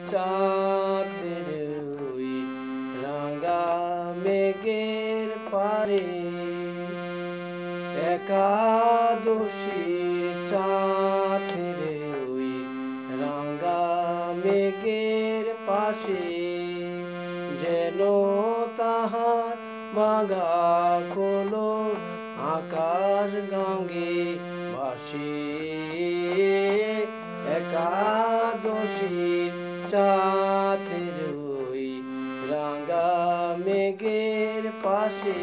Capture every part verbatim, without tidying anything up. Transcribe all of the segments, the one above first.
চাঁদের ওই রাঙা মেঘের পারে, একাদশীর চাঁদের ওই রাঙা মেঘের পাশে যেন তাহার বাঁধা কোনো আকাশ গঙ্গে ভাসে। একাদশীর চাঁদের ওই রাঙা মেঘের পাশে।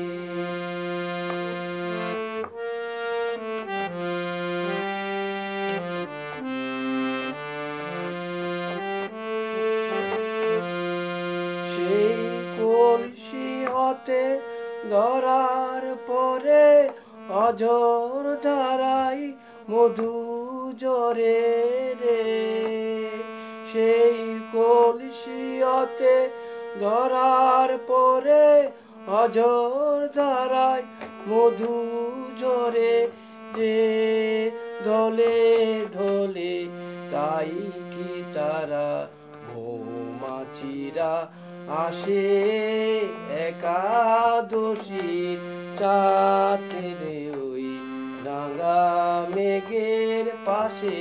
সেই কলসি হতে ধরার পরে অঝোর ধারায় মধু ঝরে রে। সেই কলসি হতে ধরার পরে অঝোর ধারায় মধু ঝরে রে। ধলে ধলে তাই কি তারা মৌমাছিরা আসে, একাদশীর চাঁদের ওই রাঙা মেঘের পাশে।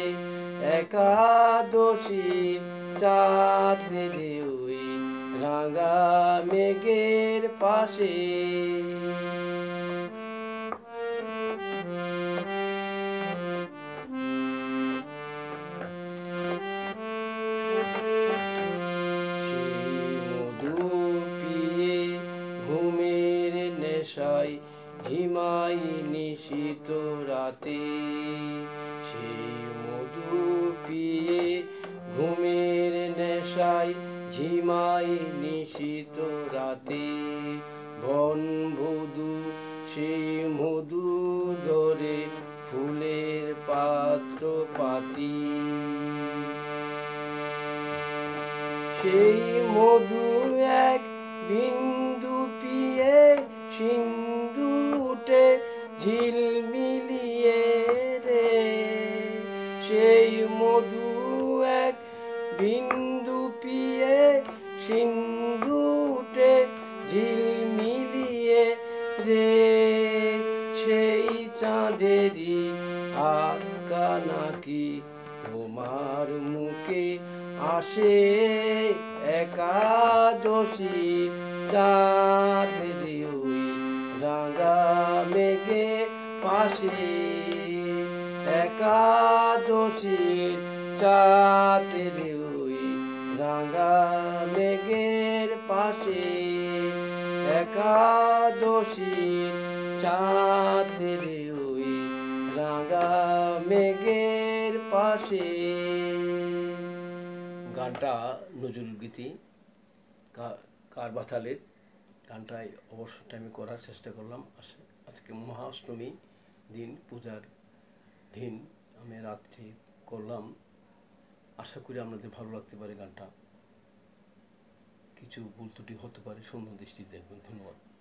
একাদশীর চাঁদের ওই রাঙা মেঘের পাশে। ঘুমের নেশায় ঝিমাই নিশিত রাতে, সেই মধু পিয়ে ঘুমের নেশায় ঝিমাই নিশিত রাতে। বনবধূ সেই মধু ধরে ফুলের পাত্র পাতি, সেই মধু এক বিন্দু পিয়ে সিন্ধু উঠে ঝিলমিলিয়ে রে। সেই মধু এক বিন্দু পিয়ে সিন্ধু উঠে ঝিলমিলিয়ে রে। সেই চাঁদেরই আঁকা নাকি তোমার মুখে আসে, একাদশীর চাঁদের ওই রাঙা মেঘের পাশে। একাদশীর চাঁদের ওই রাঙা মেঘের পাশে। একাদশীর চাঁদের ওই রাঙা মেঘের পাশে। গানটা নজরুল গীতি কার বাতালের। গানটাই অবশ্য আমি করার চেষ্টা করলাম। আজকে মহাষ্টমী দিন, পূজার দিন আমি রাত্রি করলাম। আশা করি আপনাদের ভালো লাগতে পারে গানটা। কিছু ভুল ত্রুটি হতে পারে, সুন্দর দৃষ্টিতে দেখবেন। ধন্যবাদ।